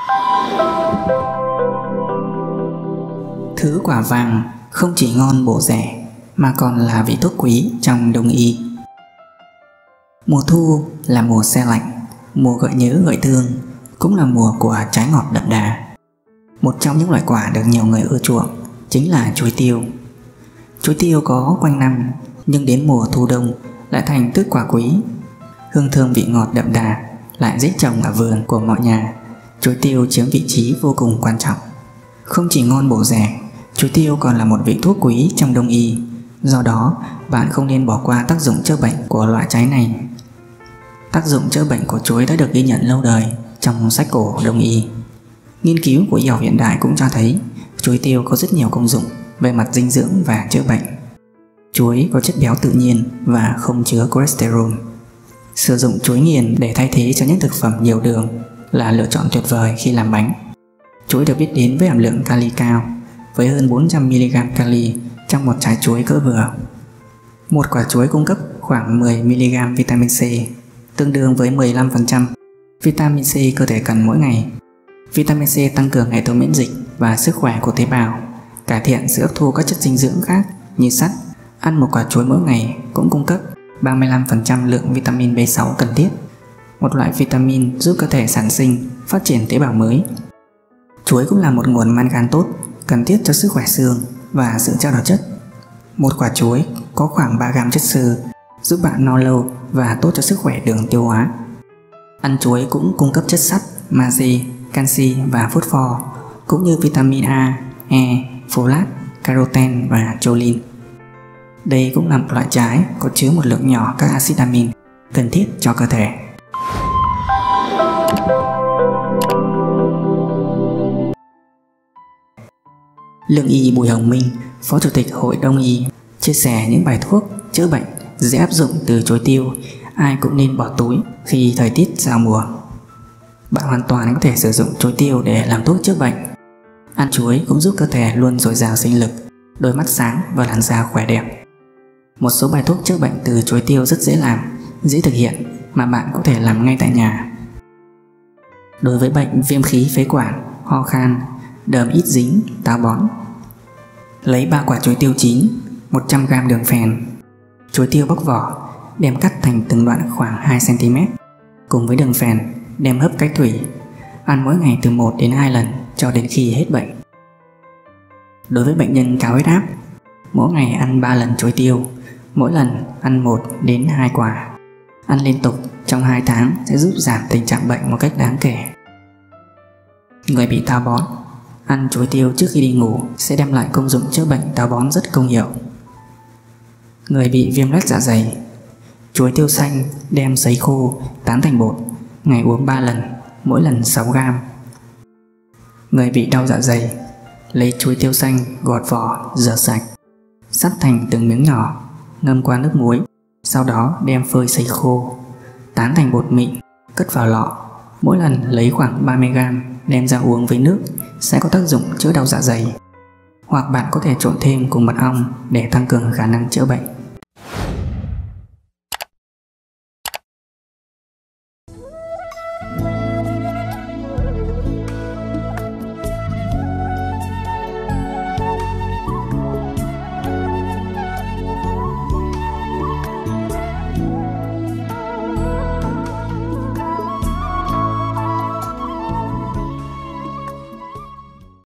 Thứ quả vàng không chỉ ngon bổ rẻ mà còn là vị thuốc quý trong đông y. Mùa thu là mùa se lạnh, mùa gợi nhớ gợi thương, cũng là mùa của trái ngọt đậm đà. Một trong những loại quả được nhiều người ưa chuộng chính là chuối tiêu. Chuối tiêu có quanh năm, nhưng đến mùa thu đông lại thành tước quả quý. Hương thơm vị ngọt đậm đà, lại dễ trồng ở vườn của mọi nhà. Chuối tiêu chiếm vị trí vô cùng quan trọng. Không chỉ ngon bổ rẻ, chuối tiêu còn là một vị thuốc quý trong đông y. Do đó, bạn không nên bỏ qua tác dụng chữa bệnh của loại trái này. Tác dụng chữa bệnh của chuối đã được ghi nhận lâu đời trong sách cổ đông y. Nghiên cứu của y học hiện đại cũng cho thấy chuối tiêu có rất nhiều công dụng về mặt dinh dưỡng và chữa bệnh. Chuối có chất béo tự nhiên và không chứa cholesterol. Sử dụng chuối nghiền để thay thế cho những thực phẩm nhiều đường là lựa chọn tuyệt vời khi làm bánh. Chuối được biết đến với hàm lượng kali cao, với hơn 400mg kali trong một trái chuối cỡ vừa. Một quả chuối cung cấp khoảng 10mg vitamin C, tương đương với 15% vitamin C cơ thể cần mỗi ngày. Vitamin C tăng cường hệ thống miễn dịch và sức khỏe của tế bào, cải thiện sự hấp thu các chất dinh dưỡng khác như sắt. Ăn một quả chuối mỗi ngày cũng cung cấp 35% lượng vitamin B6 cần thiết, một loại vitamin giúp cơ thể sản sinh, phát triển tế bào mới. Chuối cũng là một nguồn mangan tốt, cần thiết cho sức khỏe xương và sự trao đổi chất. Một quả chuối có khoảng 3g chất xơ, giúp bạn no lâu và tốt cho sức khỏe đường tiêu hóa. Ăn chuối cũng cung cấp chất sắt, magie, canxi và phosphor, cũng như vitamin A, E, folate, caroten và choline. Đây cũng là một loại trái có chứa một lượng nhỏ các axit amin cần thiết cho cơ thể. Lương y Bùi Hồng Minh, Phó Chủ tịch Hội Đông y, chia sẻ những bài thuốc chữa bệnh dễ áp dụng từ chuối tiêu, ai cũng nên bỏ túi khi thời tiết giao mùa. Bạn hoàn toàn có thể sử dụng chuối tiêu để làm thuốc chữa bệnh. Ăn chuối cũng giúp cơ thể luôn dồi dào sinh lực, đôi mắt sáng và làn da khỏe đẹp. Một số bài thuốc chữa bệnh từ chuối tiêu rất dễ làm, dễ thực hiện mà bạn có thể làm ngay tại nhà. Đối với bệnh viêm khí phế quản, ho khan, đờm ít dính, táo bón, lấy 3 quả chuối tiêu chín, 100g đường phèn. Chuối tiêu bóc vỏ, đem cắt thành từng đoạn khoảng 2cm. Cùng với đường phèn, đem hấp cách thủy. Ăn mỗi ngày từ 1 đến 2 lần cho đến khi hết bệnh. Đối với bệnh nhân cao huyết áp, mỗi ngày ăn 3 lần chuối tiêu, mỗi lần ăn 1 đến 2 quả. Ăn liên tục trong 2 tháng sẽ giúp giảm tình trạng bệnh một cách đáng kể. Người bị táo bón, ăn chuối tiêu trước khi đi ngủ sẽ đem lại công dụng chữa bệnh táo bón rất công hiệu. Người bị viêm loét dạ dày, chuối tiêu xanh đem sấy khô, tán thành bột, ngày uống 3 lần, mỗi lần 6g. Người bị đau dạ dày, lấy chuối tiêu xanh gọt vỏ, rửa sạch, cắt thành từng miếng nhỏ, ngâm qua nước muối, sau đó đem phơi sấy khô, tán thành bột mịn, cất vào lọ. Mỗi lần lấy khoảng 30g đem ra uống với nước sẽ có tác dụng chữa đau dạ dày. Hoặc bạn có thể trộn thêm cùng mật ong để tăng cường khả năng chữa bệnh.